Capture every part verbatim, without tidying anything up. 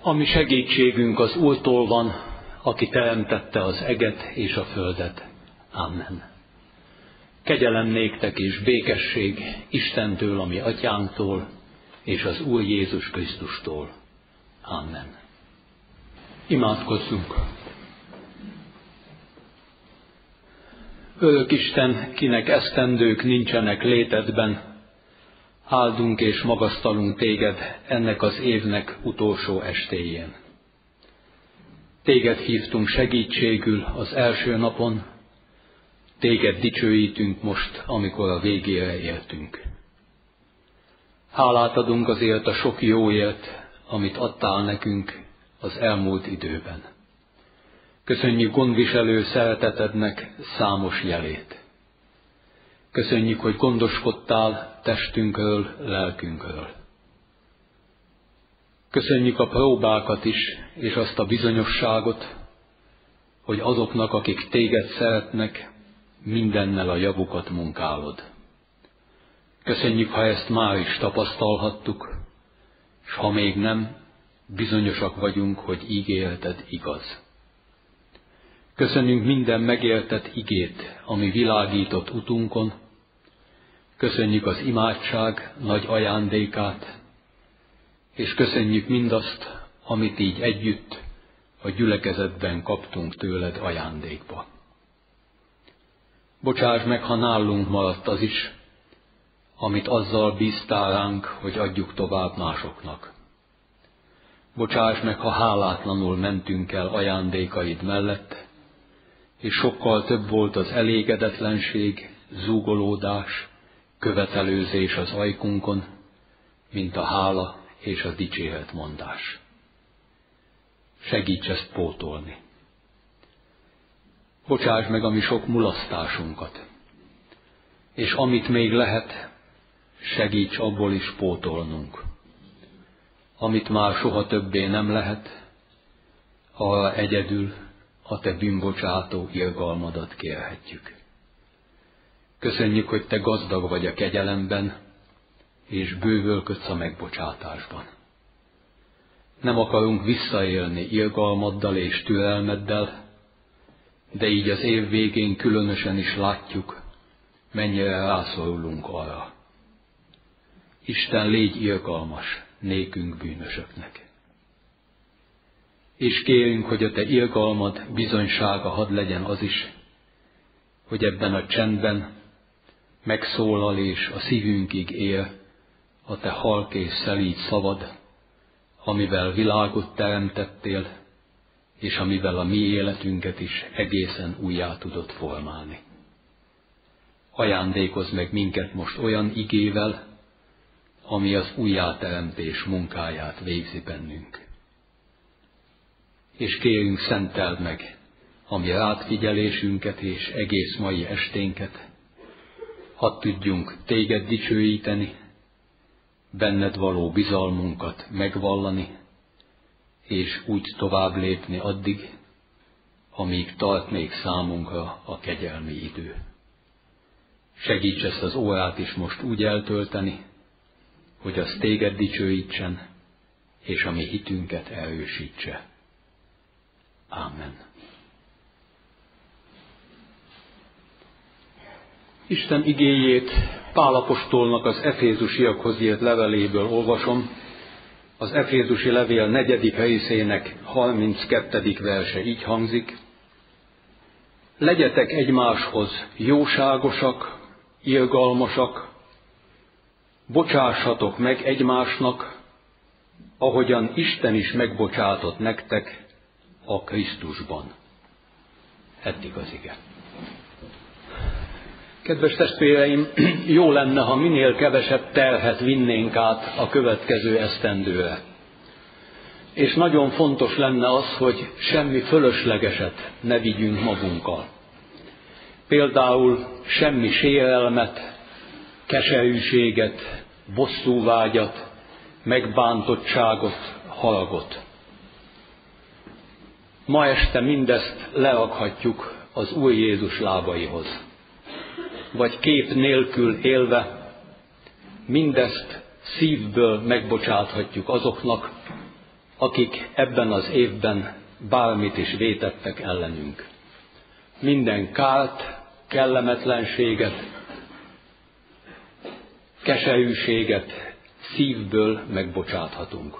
Ami segítségünk az Úrtól van, aki teremtette az eget és a földet. Amen. Kegyelem néktek és békesség Istentől, a mi atyánktól, és az Úr Jézus Krisztustól. Amen. Imádkozzunk. Örök Isten, kinek esztendők nincsenek létedben, áldunk és magasztalunk téged ennek az évnek utolsó estéjén. Téged hívtunk segítségül az első napon, téged dicsőítünk most, amikor a végére értünk. Hálát adunk azért a sok jóért, amit adtál nekünk az elmúlt időben. Köszönjük gondviselő szeretetednek számos jelét. Köszönjük, hogy gondoskodtál testünkről, lelkünkről. Köszönjük a próbákat is, és azt a bizonyosságot, hogy azoknak, akik téged szeretnek, mindennel a javukat munkálod. Köszönjük, ha ezt már is tapasztalhattuk, s ha még nem, bizonyosak vagyunk, hogy ígéreted igaz. Köszönjük minden megértett igét, ami világított utunkon. Köszönjük az imádság nagy ajándékát, és köszönjük mindazt, amit így együtt a gyülekezetben kaptunk tőled ajándékba. Bocsáss meg, ha nálunk maradt az is, amit azzal bíztál ránk, hogy adjuk tovább másoknak. Bocsáss meg, ha hálátlanul mentünk el ajándékaid mellett, és sokkal több volt az elégedetlenség, zúgolódás, követelőzés az ajkunkon, mint a hála és a dicséretmondás. Segíts ezt pótolni. Bocsáss meg a mi sok mulasztásunkat, és amit még lehet, segíts abból is pótolnunk. Amit már soha többé nem lehet, arra egyedül a te bűnbocsátó irgalmadat kérhetjük. Köszönjük, hogy te gazdag vagy a kegyelemben, és bővölködsz a megbocsátásban. Nem akarunk visszaélni irgalmaddal és türelmeddel, de így az év végén különösen is látjuk, mennyire rászorulunk arra. Isten, légy irgalmas nékünk bűnösöknek. És kérünk, hogy a te irgalmad bizonysága hadd legyen az is, hogy ebben a csendben megszólal és a szívünkig ér a te halk és szelíd szavad, amivel világot teremtettél, és amivel a mi életünket is egészen újjá tudod formálni. Ajándékozz meg minket most olyan igével, ami az újjáteremtés munkáját végzi bennünk. És kérünk, szenteld meg a mi rád figyelésünket és egész mai esténket, hadd tudjunk téged dicsőíteni, benned való bizalmunkat megvallani, és úgy tovább lépni addig, amíg tart még számunkra a kegyelmi idő. Segíts ezt az órát is most úgy eltölteni, hogy az téged dicsőítsen, és a mi hitünket erősítse. Ámen. Isten igéjét Pál apostolnak az efézusiakhoz írt leveléből olvasom, az efézusi levél negyedik részének harminckettedik verse így hangzik: Legyetek egymáshoz jóságosak, irgalmasak, bocsássatok meg egymásnak, ahogyan Isten is megbocsátott nektek a Krisztusban. Eddig az ige. Kedves testvéreim, jó lenne, ha minél kevesebb terhet vinnénk át a következő esztendőre. És nagyon fontos lenne az, hogy semmi fölöslegeset ne vigyünk magunkkal. Például semmi sérelmet, keserűséget, bosszúvágyat, megbántottságot, haragot. Ma este mindezt lerakhatjuk az Úr Jézus lábaihoz. Vagy kép nélkül élve, mindezt szívből megbocsáthatjuk azoknak, akik ebben az évben bármit is vétettek ellenünk. Minden kárt, kellemetlenséget, keserűséget szívből megbocsáthatunk.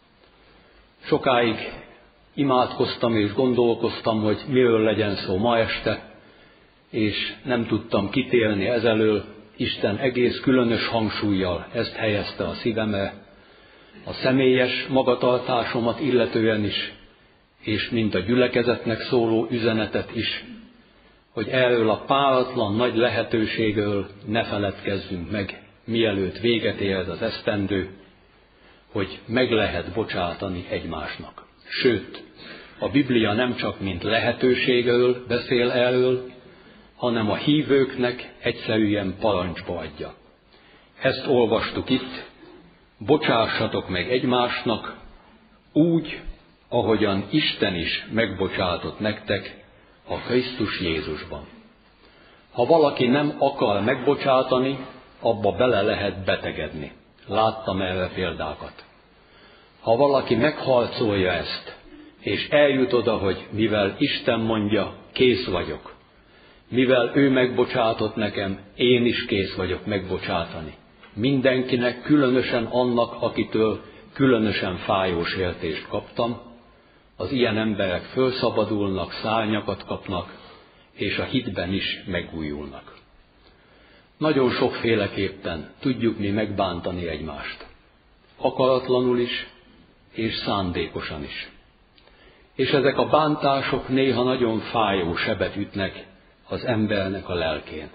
Sokáig imádkoztam és gondolkoztam, hogy miről legyen szó ma este, és nem tudtam kitérni ezelől. Isten egész különös hangsúllyal ezt helyezte a szívemre, a személyes magatartásomat illetően is, és mint a gyülekezetnek szóló üzenetet is, hogy erről a páratlan nagy lehetőségről ne feledkezzünk meg, mielőtt véget ér az esztendő, hogy meg lehet bocsátani egymásnak. Sőt, a Biblia nem csak mint lehetőségről beszél erről, hanem a hívőknek egyszerűen parancsba adja. Ezt olvastuk itt, bocsássatok meg egymásnak, úgy, ahogyan Isten is megbocsátott nektek a Krisztus Jézusban. Ha valaki nem akar megbocsátani, abba bele lehet betegedni. Láttam erre példákat. Ha valaki megharcolja ezt, és eljut oda, hogy mivel Isten mondja, kész vagyok, mivel ő megbocsátott nekem, én is kész vagyok megbocsátani. Mindenkinek, különösen annak, akitől különösen fájó sértést kaptam, az ilyen emberek fölszabadulnak, szárnyakat kapnak, és a hitben is megújulnak. Nagyon sokféleképpen tudjuk mi megbántani egymást. Akaratlanul is, és szándékosan is. És ezek a bántások néha nagyon fájó sebet ütnek az embernek a lelkén.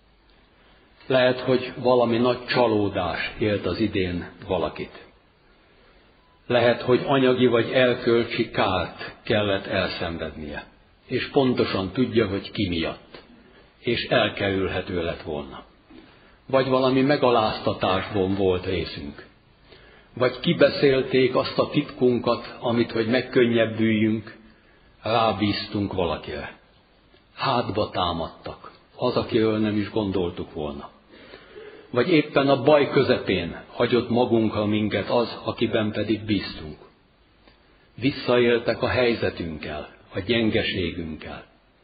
Lehet, hogy valami nagy csalódás élt az idén valakit. Lehet, hogy anyagi vagy erkölcsi kárt kellett elszenvednie, és pontosan tudja, hogy ki miatt, és elkerülhető lett volna. Vagy valami megaláztatásban volt részünk. Vagy kibeszélték azt a titkunkat, amit, hogy megkönnyebbüljünk, rábíztunk valakire. Hátba támadtak, az, akiről nem is gondoltuk volna. Vagy éppen a baj közepén hagyott magunkra minket az, akiben pedig bíztunk. Visszaéltek a helyzetünkkel, a gyengeségünkkel.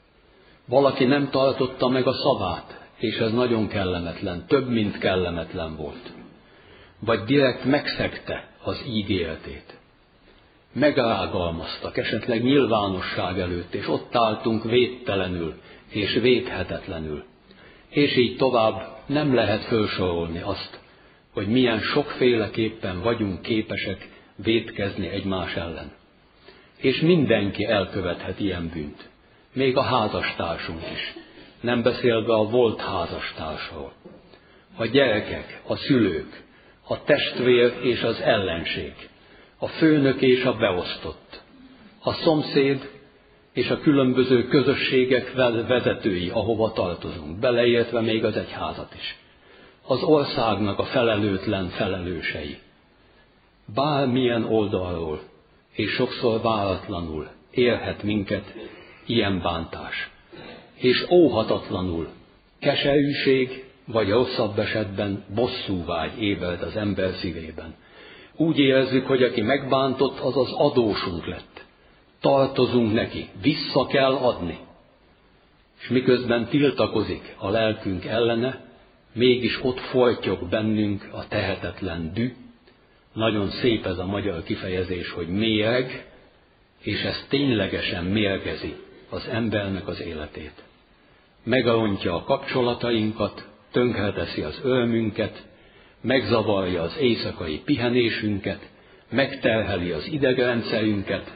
Valaki nem tartotta meg a szavát, és ez nagyon kellemetlen, több, mint kellemetlen volt. Vagy direkt megszegte az ígéretét. Megrágalmaztak, esetleg nyilvánosság előtt, és ott álltunk védtelenül és védhetetlenül. És így tovább nem lehet felsorolni azt, hogy milyen sokféleképpen vagyunk képesek vétkezni egymás ellen. És mindenki elkövethet ilyen bűnt, még a házastársunk is, nem beszélve a volt házastársról. A gyerekek, a szülők, a testvér és az ellenség, a főnök és a beosztott, a szomszéd és a különböző közösségek vezetői, ahova tartozunk, beleértve még az egyházat is. Az országnak a felelőtlen felelősei. Bármilyen oldalról, és sokszor váratlanul érhet minket ilyen bántás. És óhatatlanul keserűség, vagy rosszabb esetben bosszúvágy ébred az ember szívében. Úgy érezzük, hogy aki megbántott, az az adósunk lett. Tartozunk neki, vissza kell adni. És miközben tiltakozik a lelkünk ellene, mégis ott folytjog bennünk a tehetetlen dű. Nagyon szép ez a magyar kifejezés, hogy méreg, és ez ténylegesen mérgezi az embernek az életét. Megrontja a kapcsolatainkat, tönkreteszi az örömünket, megzavarja az éjszakai pihenésünket, megterheli az idegrendszerünket,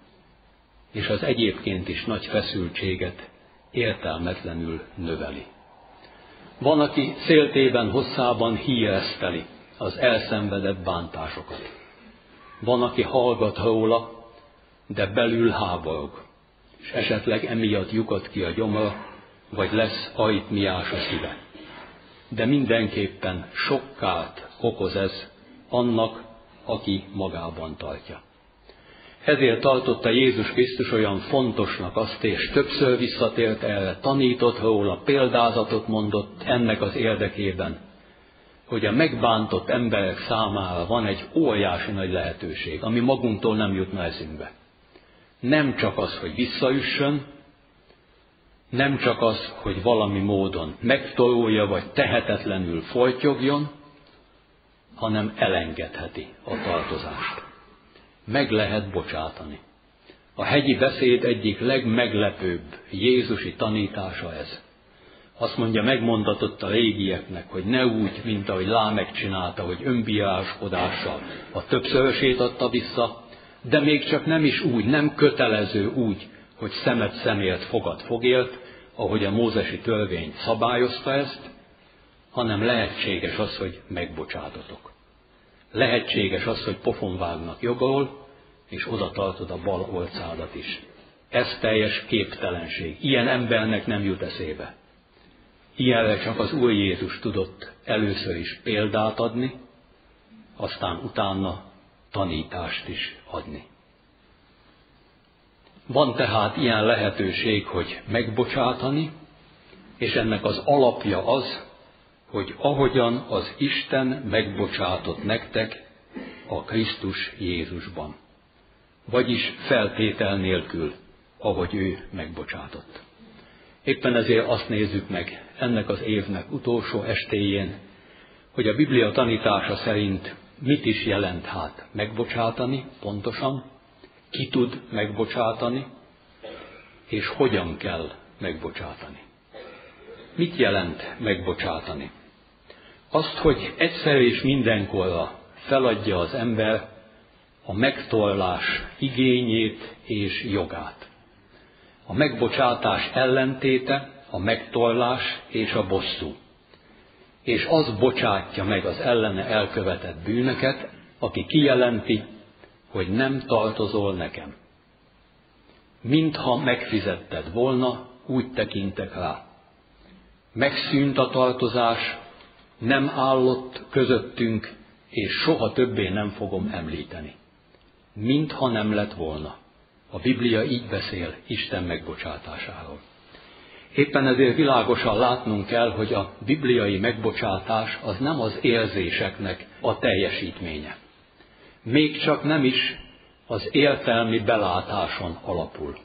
és az egyébként is nagy feszültséget értelmetlenül növeli. Van, aki széltében hosszában híreszteli az elszenvedett bántásokat. Van, aki hallgat róla, de belül háborog, és esetleg emiatt lyukad ki a gyomra, vagy lesz aritmiás a szíve. De mindenképpen sok kárt okoz ez annak, aki magában tartja. Ezért tartotta Jézus Krisztus olyan fontosnak azt, és többször visszatért erre, tanított róla, példázatot mondott ennek az érdekében, hogy a megbántott emberek számára van egy óriási nagy lehetőség, ami magunktól nem jutna eszünkbe. Nem csak az, hogy visszaüssön, nem csak az, hogy valami módon megtorolja, vagy tehetetlenül folytyogjon, hanem elengedheti a tartozást. Meg lehet bocsátani. A hegyi beszéd egyik legmeglepőbb jézusi tanítása ez. Azt mondja, megmondatott a régieknek, hogy ne úgy, mint ahogy Lámek csinálta, hogy önbíráskodással a többszörösét adta vissza, de még csak nem is úgy, nem kötelező úgy, hogy szemet szemért, fogad fogért, ahogy a mózesi törvény szabályozta ezt, hanem lehetséges az, hogy megbocsátatok. Lehetséges az, hogy pofon vágnak jobbról, és oda tartod a bal orcádat is. Ez teljes képtelenség. Ilyen embernek nem jut eszébe. Ilyenre csak az Úr Jézus tudott először is példát adni, aztán utána tanítást is adni. Van tehát ilyen lehetőség, hogy megbocsátani, és ennek az alapja az, hogy ahogyan az Isten megbocsátott nektek a Krisztus Jézusban. Vagyis feltétel nélkül, ahogy ő megbocsátott. Éppen ezért azt nézzük meg ennek az évnek utolsó estéjén, hogy a Biblia tanítása szerint mit is jelent hát megbocsátani pontosan, ki tud megbocsátani, és hogyan kell megbocsátani. Mit jelent megbocsátani? Azt, hogy egyszer és mindenkorra feladja az ember a megtorlás igényét és jogát. A megbocsátás ellentéte a megtorlás és a bosszú. És az bocsátja meg az ellene elkövetett bűnöket, aki kijelenti, hogy nem tartozol nekem. Mintha megfizetted volna, úgy tekintek rá. Megszűnt a tartozás, nem állott közöttünk, és soha többé nem fogom említeni. Mintha nem lett volna. A Biblia így beszél Isten megbocsátásáról. Éppen ezért világosan látnunk kell, hogy a bibliai megbocsátás az nem az érzéseknek a teljesítménye. Még csak nem is az értelmi belátáson alapul,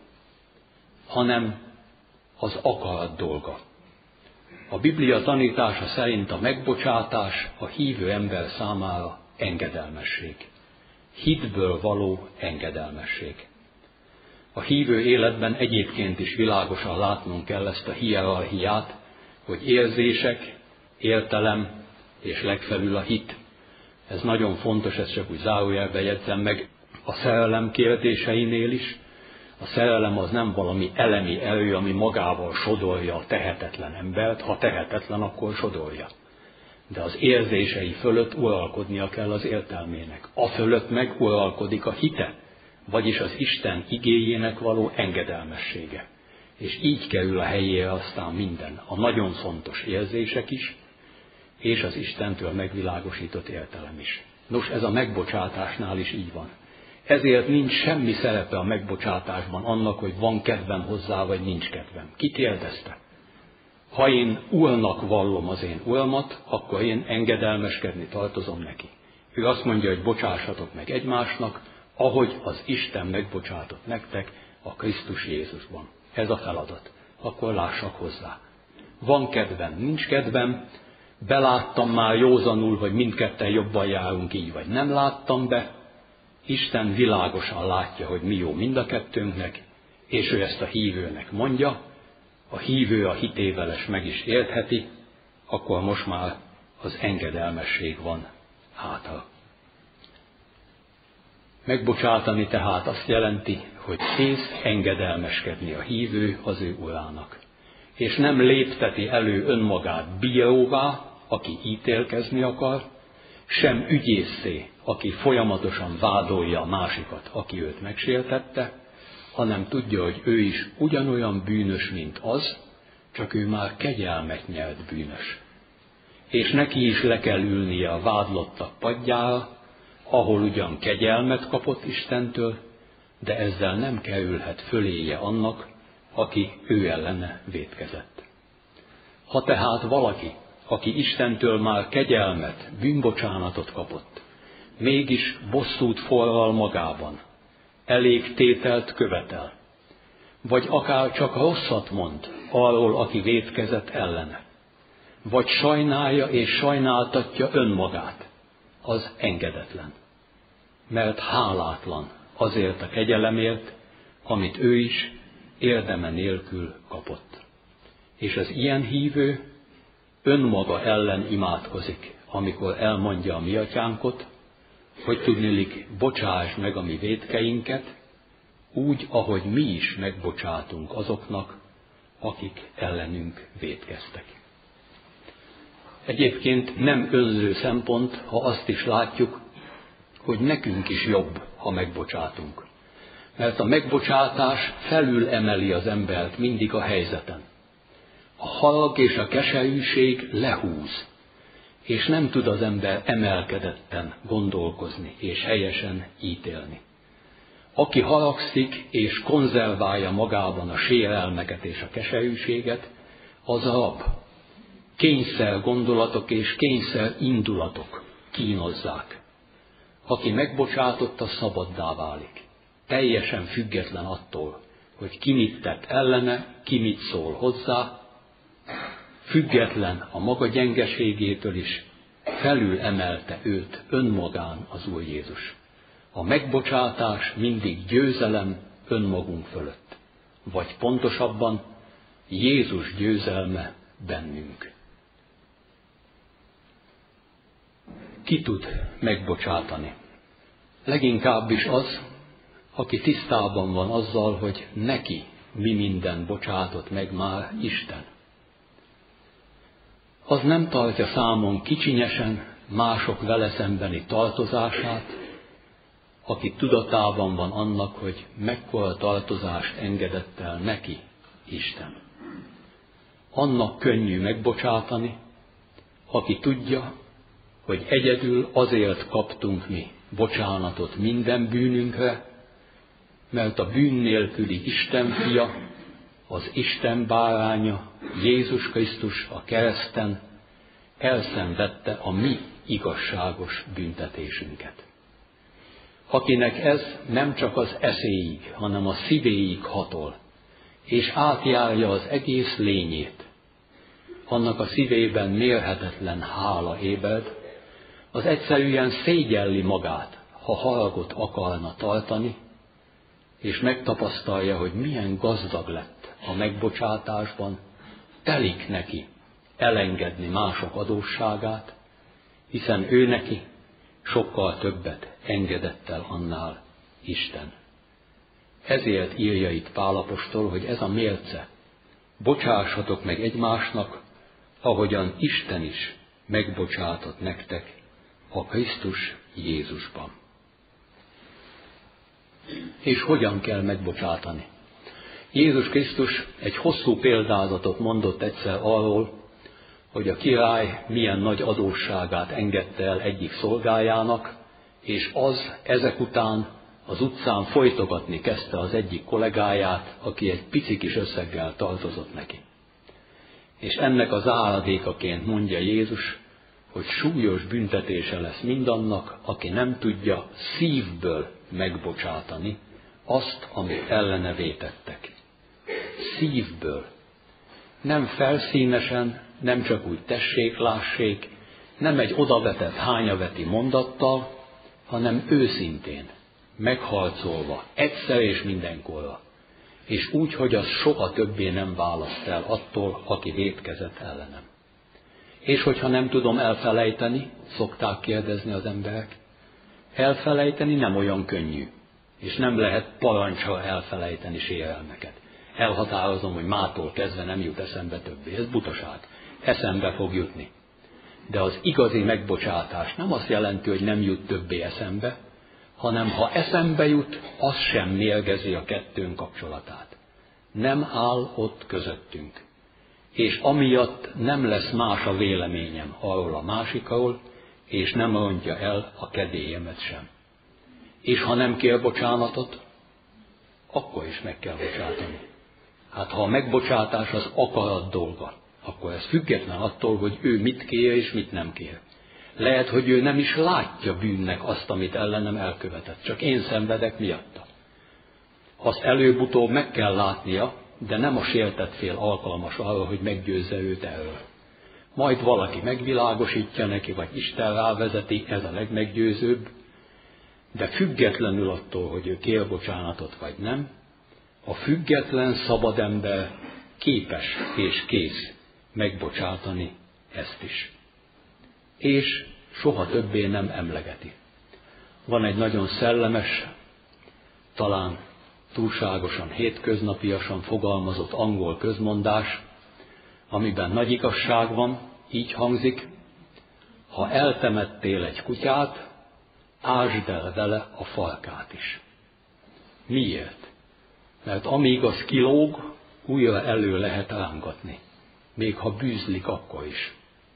hanem az akarat dolga. A Biblia tanítása szerint a megbocsátás a hívő ember számára engedelmesség. Hitből való engedelmesség. A hívő életben egyébként is világosan látnunk kell ezt a hierarchiát, hogy érzések, értelem és legfelül a hit. Ez nagyon fontos, ezt csak úgy zárójelben jegyzem meg a szerelem kérdéseinél is. A szerelem az nem valami elemi erő, ami magával sodorja a tehetetlen embert, ha tehetetlen, akkor sodorja. De az érzései fölött uralkodnia kell az értelmének. A fölött meg uralkodik a hite, vagyis az Isten igéjének való engedelmessége. És így kerül a helyére aztán minden, a nagyon fontos érzések is, és az Istentől megvilágosított értelem is. Nos, ez a megbocsátásnál is így van. Ezért nincs semmi szerepe a megbocsátásban annak, hogy van kedvem hozzá, vagy nincs kedvem. Ki kérdezte? Ha én Úrnak vallom az én Uramat, akkor én engedelmeskedni tartozom neki. Ő azt mondja, hogy bocsássatok meg egymásnak, ahogy az Isten megbocsátott nektek a Krisztus Jézusban. Ez a feladat. Akkor lássak hozzá. Van kedvem, nincs kedvem, beláttam már józanul, hogy mindketten jobban járunk így, vagy nem láttam be. Isten világosan látja, hogy mi jó mind a kettőnknek, és ő ezt a hívőnek mondja, a hívő a hitével ezt meg is értheti, akkor most már az engedelmesség van hátra. Megbocsátani tehát azt jelenti, hogy kész engedelmeskedni a hívő az ő urának. És nem lépteti elő önmagát bíróvá, aki ítélkezni akar, sem ügyészé, aki folyamatosan vádolja a másikat, aki őt megsértette, hanem tudja, hogy ő is ugyanolyan bűnös, mint az, csak ő már kegyelmet nyert bűnös. És neki is le kell ülnie a vádlottak padjára, ahol ugyan kegyelmet kapott Istentől, de ezzel nem kerülhet föléje annak, aki ő ellene vétkezett. Ha tehát valaki aki Istentől már kegyelmet, bűnbocsánatot kapott, mégis bosszút forral magában, elég tételt követel, vagy akár csak rosszat mond arról, aki vétkezett ellene, vagy sajnálja és sajnáltatja önmagát, az engedetlen, mert hálátlan azért a kegyelemért, amit ő is érdeme nélkül kapott. És az ilyen hívő önmaga ellen imádkozik, amikor elmondja a mi atyánkot, hogy tudniillik, bocsásd meg a mi vétkeinket, úgy, ahogy mi is megbocsátunk azoknak, akik ellenünk vétkeztek. Egyébként nem önző szempont, ha azt is látjuk, hogy nekünk is jobb, ha megbocsátunk. Mert a megbocsátás felül emeli az embert mindig a helyzeten. A harag és a keserűség lehúz, és nem tud az ember emelkedetten gondolkozni és helyesen ítélni. Aki haragszik és konzerválja magában a sérelmeket és a keserűséget, az a rab. Kényszer gondolatok és kényszer indulatok kínozzák. Aki megbocsátott, az szabaddá válik. Teljesen független attól, hogy ki mit tett ellene, ki mit szól hozzá, független a maga gyengeségétől is, felül emelte őt önmagán az Úr Jézus. A megbocsátás mindig győzelem önmagunk fölött, vagy pontosabban Jézus győzelme bennünk. Ki tud megbocsátani? Leginkább is az, aki tisztában van azzal, hogy neki mi minden bocsátott meg már Isten. Az nem tartja számon kicsinyesen mások vele szembeni tartozását, aki tudatában van annak, hogy mekkora tartozást engedett el neki Isten. Annak könnyű megbocsátani, aki tudja, hogy egyedül azért kaptunk mi bocsánatot minden bűnünkre, mert a bűn nélküli Isten fia, az Isten báránya, Jézus Krisztus a kereszten elszenvedte a mi igazságos büntetésünket. Akinek ez nem csak az eszéig, hanem a szívéig hatol, és átjárja az egész lényét, annak a szívében mérhetetlen hála ébred, az egyszerűen szégyelli magát, ha haragot akarna tartani, és megtapasztalja, hogy milyen gazdag lett a megbocsátásban, telik neki elengedni mások adósságát, hiszen ő neki sokkal többet engedett el annál Isten. Ezért írja itt Pál apostol, hogy ez a mérce, bocsássatok meg egymásnak, ahogyan Isten is megbocsátott nektek a Krisztus Jézusban. És hogyan kell megbocsátani? Jézus Krisztus egy hosszú példázatot mondott egyszer arról, hogy a király milyen nagy adósságát engedte el egyik szolgájának, és az ezek után az utcán folytogatni kezdte az egyik kollégáját, aki egy pici kis összeggel tartozott neki. És ennek az áradékaként mondja Jézus, hogy súlyos büntetése lesz mindannak, aki nem tudja szívből megbocsátani azt, amit ellene vétettek. Szívből. Nem felszínesen, nem csak úgy tessék, lássék, nem egy odavetett hányaveti mondattal, hanem őszintén, megharcolva, egyszer és mindenkorra, és úgy, hogy az soha többé nem választ el attól, aki vétkezett ellenem. És hogyha nem tudom elfelejteni, szokták kérdezni az emberek, elfelejteni nem olyan könnyű, és nem lehet parancsra elfelejteni sérelmeket. Elhatározom, hogy mától kezdve nem jut eszembe többé. Ez butaság. Eszembe fog jutni. De az igazi megbocsátás nem azt jelenti, hogy nem jut többé eszembe, hanem ha eszembe jut, az sem mérgezi a kettőnk kapcsolatát. Nem áll ott közöttünk. És amiatt nem lesz más a véleményem arról a másikról, és nem rontja el a kedélyemet sem. És ha nem kér bocsánatot, akkor is meg kell bocsátani. Hát ha a megbocsátás az akarat dolga, akkor ez független attól, hogy ő mit kér és mit nem kér. Lehet, hogy ő nem is látja bűnnek azt, amit ellenem elkövetett, csak én szenvedek miatta. Azt előbb-utóbb meg kell látnia, de nem a sértett fél alkalmas arra, hogy meggyőzze őt erről. Majd valaki megvilágosítja neki, vagy Isten rávezeti, ez a legmeggyőzőbb, de függetlenül attól, hogy ő kér bocsánatot vagy nem, a független, szabad ember képes és kész megbocsátani ezt is. És soha többé nem emlegeti. Van egy nagyon szellemes, talán túlságosan hétköznapiasan fogalmazott angol közmondás, amiben nagy igazság van, így hangzik: ha eltemettél egy kutyát, ásd el vele a farkát is. Miért? Mert amíg az kilóg, újra elő lehet rángatni, még ha bűzlik akkor is.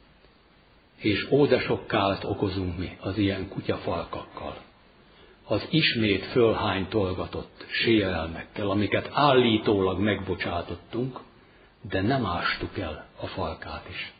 És ó, de sok kárt okozunk mi az ilyen kutyafarkakkal. Az ismét fölhánytolgatott sérelmekkel, amiket állítólag megbocsátottunk, de nem ástuk el a farkát is.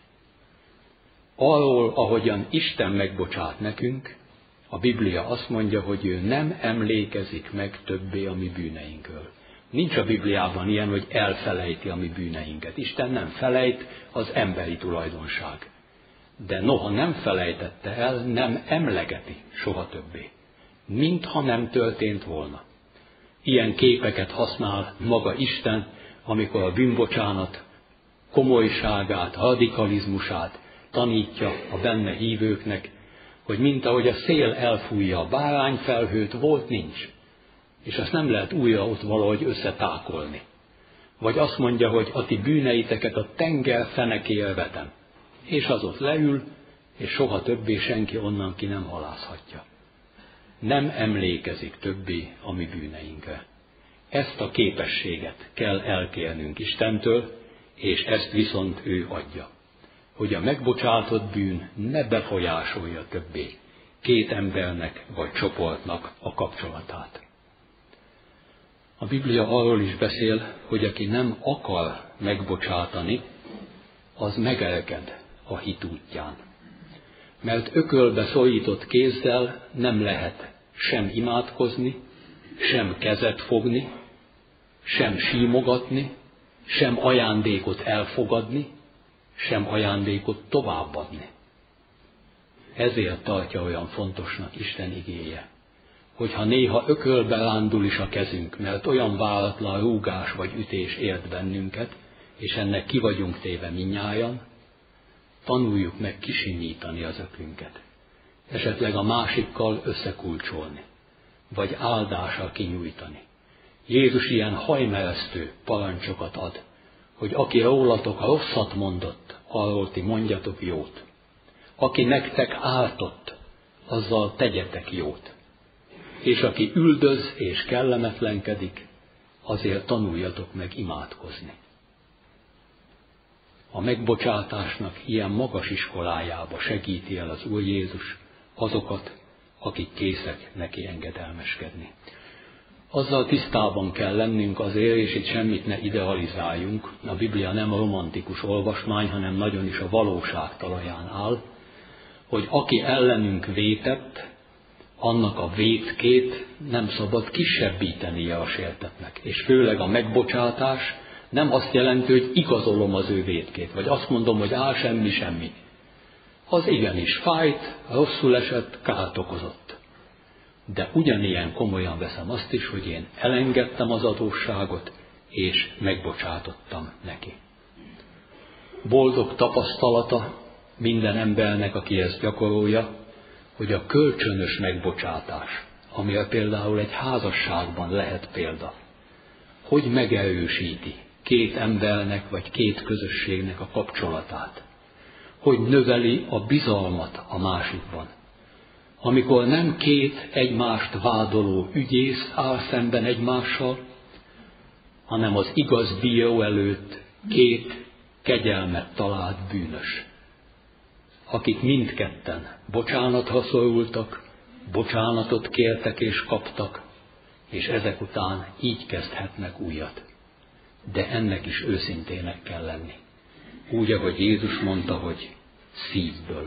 Arról, ahogyan Isten megbocsát nekünk, a Biblia azt mondja, hogy ő nem emlékezik meg többé a mi bűneinkről. Nincs a Bibliában ilyen, hogy elfelejti a mi bűneinket. Isten nem felejt, az emberi tulajdonság. De noha nem felejtette el, nem emlegeti soha többé. Mintha nem történt volna. Ilyen képeket használ maga Isten, amikor a bűnbocsánat komolyságát, radikalizmusát tanítja a benne hívőknek, hogy mint ahogy a szél elfújja a bárányfelhőt, volt nincs. És azt nem lehet újra ott valahogy összetákolni. Vagy azt mondja, hogy a ti bűneiteket a tenger fenekére vetem. És az ott leül, és soha többé senki onnan ki nem halászhatja. Nem emlékezik többé a mi bűneinkre. Ezt a képességet kell elkérnünk Istentől, és ezt viszont ő adja. Hogy a megbocsátott bűn ne befolyásolja többé két embernek vagy csoportnak a kapcsolatát. A Biblia arról is beszél, hogy aki nem akar megbocsátani, az megelked a hit útján. Mert ökölbe szorított kézzel nem lehet sem imádkozni, sem kezet fogni, sem símogatni, sem ajándékot elfogadni, sem ajándékot továbbadni. Ezért tartja olyan fontosnak Isten igéje, hogyha néha ökölbe rándul is a kezünk, mert olyan váratlan rúgás vagy ütés ért bennünket, és ennek ki vagyunk téve mindnyájan, tanuljuk meg kisinyítani az öklünket, esetleg a másikkal összekulcsolni, vagy áldással kinyújtani. Jézus ilyen hajmeresztő parancsokat ad, hogy aki rólatok rosszat mondott, arról ti mondjatok jót. Aki nektek ártott, azzal tegyetek jót. És aki üldöz és kellemetlenkedik, azért tanuljatok meg imádkozni. A megbocsátásnak ilyen magas iskolájába segíti el az Úr Jézus azokat, akik készek neki engedelmeskedni. Azzal tisztában kell lennünk azért, és itt semmit ne idealizáljunk, a Biblia nem a romantikus olvasmány, hanem nagyon is a valóság talaján áll, hogy aki ellenünk vétett, annak a vétkét nem szabad kisebbítenie a sértettnek. És főleg a megbocsátás nem azt jelenti, hogy igazolom az ő vétkét, vagy azt mondom, hogy áll semmi, semmi. Az igenis fájt, rosszul esett, kárt okozott. De ugyanilyen komolyan veszem azt is, hogy én elengedtem az adósságot, és megbocsátottam neki. Boldog tapasztalata minden embernek, aki ezt gyakorolja, hogy a kölcsönös megbocsátás, amire például egy házasságban lehet példa, hogy megerősíti két embernek vagy két közösségnek a kapcsolatát, hogy növeli a bizalmat a másikban. Amikor nem két egymást vádoló ügyész áll szemben egymással, hanem az igaz bíró előtt két kegyelmet talált bűnös, akik mindketten bocsánatra szorultak, bocsánatot kértek és kaptak, és ezek után így kezdhetnek újat. De ennek is őszintének kell lenni. úgy, ahogy Jézus mondta, hogy szívből.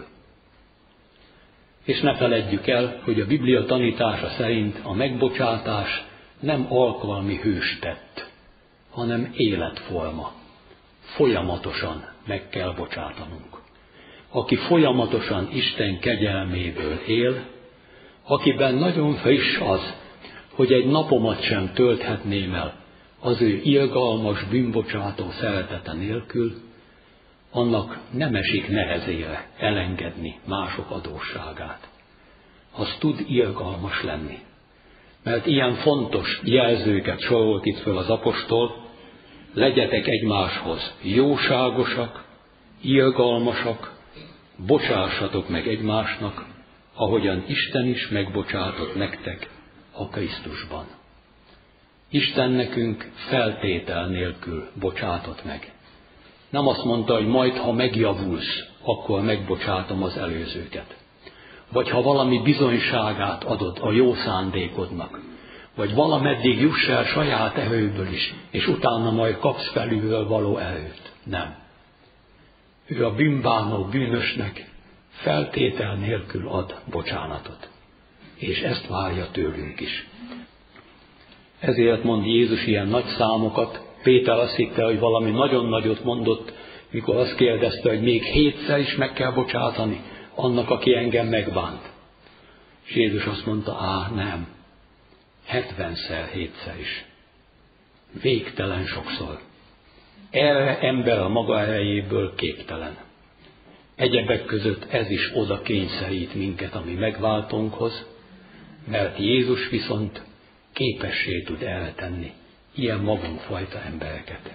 És ne feledjük el, hogy a Biblia tanítása szerint a megbocsátás nem alkalmi hőstett, hanem életforma. Folyamatosan meg kell bocsátanunk. Aki folyamatosan Isten kegyelméből él, akiben nagyon friss az, hogy egy napomat sem tölthetném el az ő irgalmas, bűnbocsátó szeretete nélkül, annak nem esik nehezére elengedni mások adósságát. Az tud irgalmas lenni. Mert ilyen fontos jelzőket sorolt itt föl az apostol: legyetek egymáshoz jóságosak, irgalmasak, bocsássatok meg egymásnak, ahogyan Isten is megbocsátott nektek a Krisztusban. Isten nekünk feltétel nélkül bocsátott meg. Nem azt mondta, hogy majd, ha megjavulsz, akkor megbocsátom az előzőket. Vagy ha valami bizonyságát adod a jó szándékodnak, vagy valameddig juss el saját erőből is, és utána majd kapsz felülről való erőt. Nem. Ő a bűnbánó bűnösnek feltétel nélkül ad bocsánatot. És ezt várja tőlünk is. Ezért mond Jézus ilyen nagy számokat. Péter azt hitte, hogy valami nagyon nagyot mondott, mikor azt kérdezte, hogy még hétszer is meg kell bocsátani annak, aki engem megbánt. És Jézus azt mondta, á, nem, hetvenszer, hétszer is. Végtelen sokszor. Erre ember a maga erejéből képtelen. Egyebek között ez is oda kényszerít minket a mi megváltónkhoz, mert Jézus viszont képessé tud erre tenni ilyen magunkfajta embereket.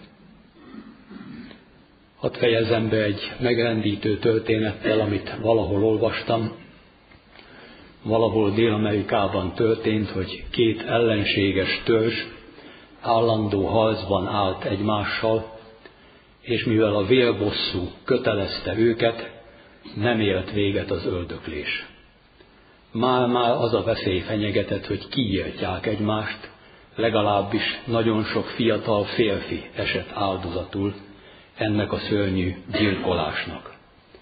Hadd fejezzem be egy megrendítő történettel, amit valahol olvastam. Valahol Dél-Amerikában történt, hogy két ellenséges törzs állandó harcban állt egymással, és mivel a vérbosszú kötelezte őket, nem ért véget az öldöklés. Már-már az a veszély fenyegetett, hogy kiírtják egymást, legalábbis nagyon sok fiatal férfi esett áldozatul ennek a szörnyű gyilkolásnak.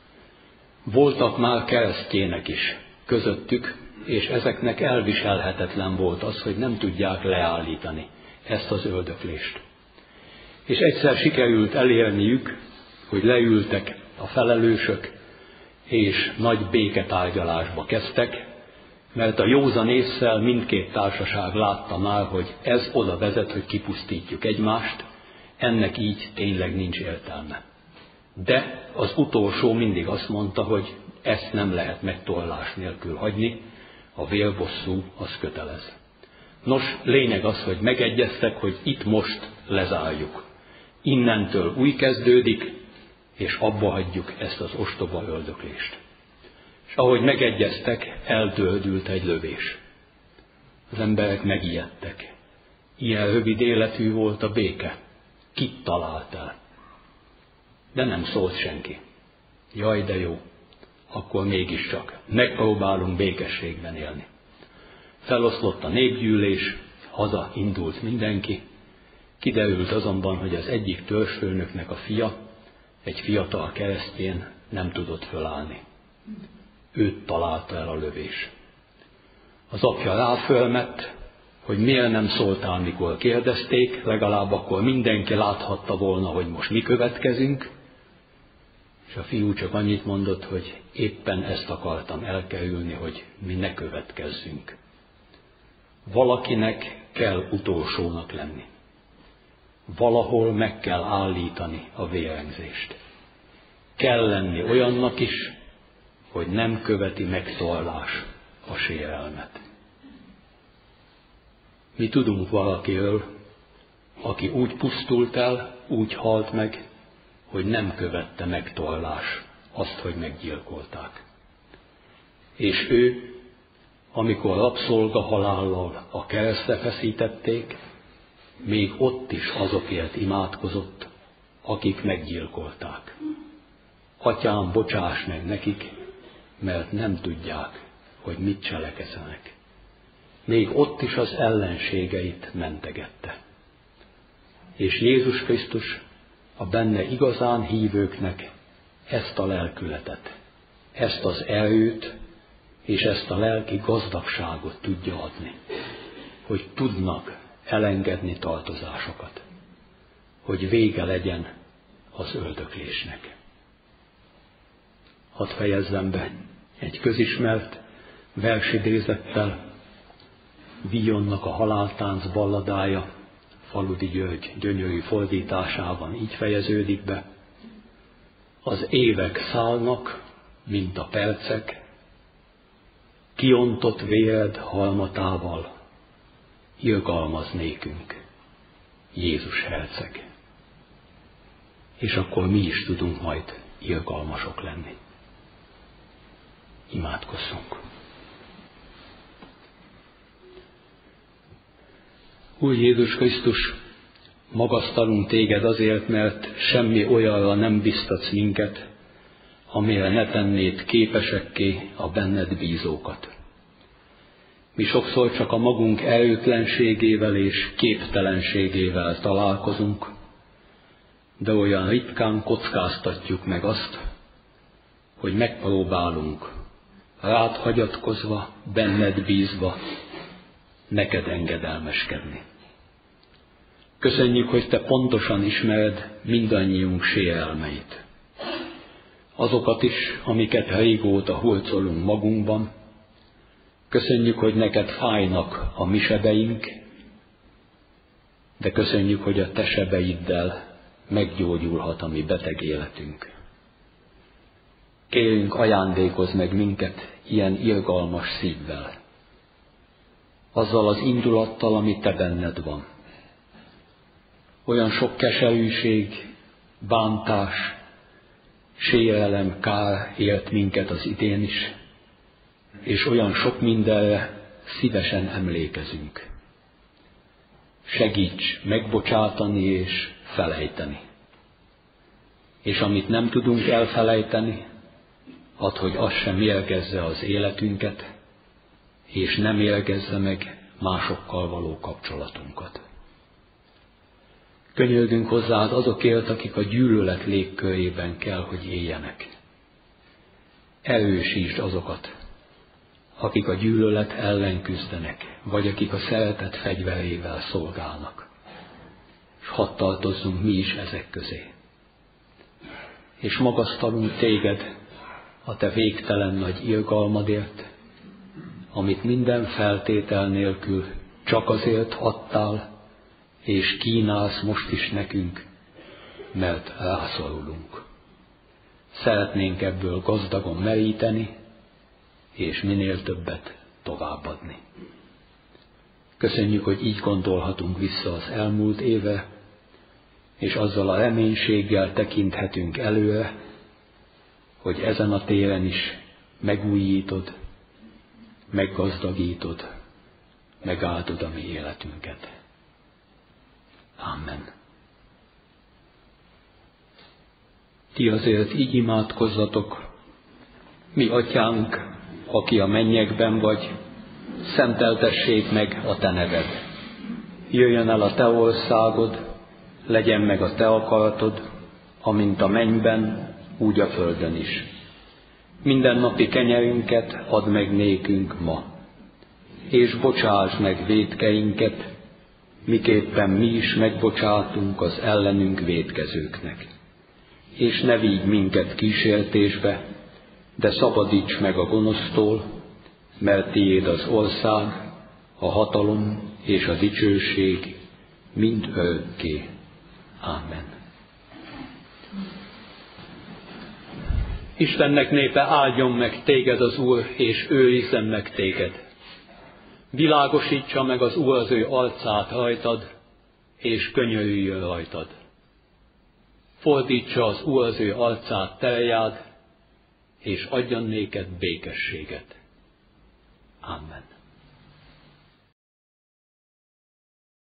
Voltak már keresztjének is közöttük, és ezeknek elviselhetetlen volt az, hogy nem tudják leállítani ezt az öldöklést. És egyszer sikerült elérniük, hogy leültek a felelősök, és nagy béketárgyalásba kezdtek, mert a józan ésszel mindkét társaság látta már, hogy ez oda vezet, hogy kipusztítjuk egymást, ennek így tényleg nincs értelme. De az utolsó mindig azt mondta, hogy ezt nem lehet megtorlás nélkül hagyni, a vérbosszú az kötelez. Nos, lényeg az, hogy megegyeztek, hogy itt most lezárjuk. Innentől új kezdődik, és abba hagyjuk ezt az ostoba öldöklést. És ahogy megegyeztek, eldördült egy lövés. Az emberek megijedtek. Ilyen rövid életű volt a béke. Kit talált el? De nem szólt senki. Jaj, de jó, akkor mégiscsak megpróbálunk békességben élni. Feloszlott a népgyűlés, haza indult mindenki. Kiderült azonban, hogy az egyik törzsfőnöknek a fia, egy fiatal keresztjén nem tudott fölállni. Őt találta el a lövés. Az apja ráfölmett, hogy miért nem szóltál, mikor kérdezték, legalább akkor mindenki láthatta volna, hogy most mi következünk, és a fiú csak annyit mondott, hogy éppen ezt akartam elkerülni, hogy mi ne következzünk. Valakinek kell utolsónak lenni. Valahol meg kell állítani a vérengzést. Kell lenni olyannak is, hogy nem követi megtorlás a sérelmet. Mi tudunk valakiről, aki úgy pusztult el, úgy halt meg, hogy nem követte megtorlás azt, hogy meggyilkolták. És ő, amikor rabszolga halállal a keresztre feszítették, még ott is azokért imádkozott, akik meggyilkolták. Atyám, bocsáss meg nekik, mert nem tudják, hogy mit cselekszenek. Még ott is az ellenségeit mentegette. És Jézus Krisztus, a benne igazán hívőknek ezt a lelkületet, ezt az erőt és ezt a lelki gazdagságot tudja adni, hogy tudnak elengedni tartozásokat, hogy vége legyen az öldöklésnek. Hadd fejezzem be egy közismert versidézettel, Villonnak a Haláltánc balladája, Faludi György gyönyörű fordításában így fejeződik be: az évek szállnak, mint a percek, kiontott véred halmatával irgalmaz nékünk Jézus herceg. És akkor mi is tudunk majd irgalmasok lenni. Imádkozzunk. Úr Jézus Krisztus, magasztalunk téged azért, mert semmi olyanra nem biztatsz minket, amire ne tennéd képesekké a benned bízókat. Mi sokszor csak a magunk erőtlenségével és képtelenségével találkozunk, de olyan ritkán kockáztatjuk meg azt, hogy megpróbálunk rád hagyatkozva, benned bízva, neked engedelmeskedni. Köszönjük, hogy te pontosan ismered mindannyiunk sérelmeit. Azokat is, amiket régóta hurcolunk magunkban. Köszönjük, hogy neked fájnak a mi sebeink, de köszönjük, hogy a te sebeiddel meggyógyulhat a mi beteg életünk. Kérünk, ajándékozz meg minket ilyen irgalmas szívvel, azzal az indulattal, ami te benned van. Olyan sok keserűség, bántás, sérelem, kár ért minket az idén is, és olyan sok mindenre szívesen emlékezünk. Segíts megbocsátani és felejteni. És amit nem tudunk elfelejteni, add, hogy az sem mérgezze az életünket, és nem mérgezze meg másokkal való kapcsolatunkat. Könyörgünk hozzád azokért, akik a gyűlölet légkörében kell, hogy éljenek. Erősítsd azokat, akik a gyűlölet ellen küzdenek, vagy akik a szeretet fegyverével szolgálnak. És hadd tartozzunk mi is ezek közé. És magasztalunk téged a te végtelen nagy irgalmadért, amit minden feltétel nélkül csak azért adtál, és kínálsz most is nekünk, mert rászorulunk. Szeretnénk ebből gazdagon meríteni, és minél többet továbbadni. Köszönjük, hogy így gondolhatunk vissza az elmúlt évre, és azzal a reménységgel tekinthetünk előre, hogy ezen a téren is megújítod, meggazdagítod, megáldod a mi életünket. Amen. Ti azért így imádkozzatok: mi atyánk, aki a mennyekben vagy, szenteltessék meg a te neved. Jöjjön el a te országod, legyen meg a te akaratod, amint a mennyben, úgy a földön is. Mindennapi kenyerünket add meg nékünk ma, és bocsásd meg vétkeinket, miképpen mi is megbocsátunk az ellenünk vétkezőknek. És ne vigy minket kísértésbe, de szabadíts meg a gonosztól, mert tiéd az ország, a hatalom és a dicsőség mind örökké. Ámen. Istennek népe, áldjon meg téged az Úr, és őrizzen meg téged. Világosítsa meg az Úr az ő arcát rajtad, és könyörüljön rajtad. Fordítsa az Úr az ő arcát terejád, és adjon néked békességet. Amen.